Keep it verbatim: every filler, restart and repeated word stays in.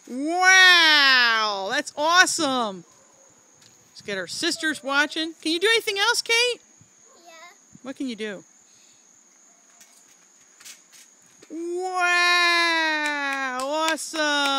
Wow, that's awesome. Let's get our sisters watching. Can you do anything else, Kate? Yeah. What can you do? Wow, awesome.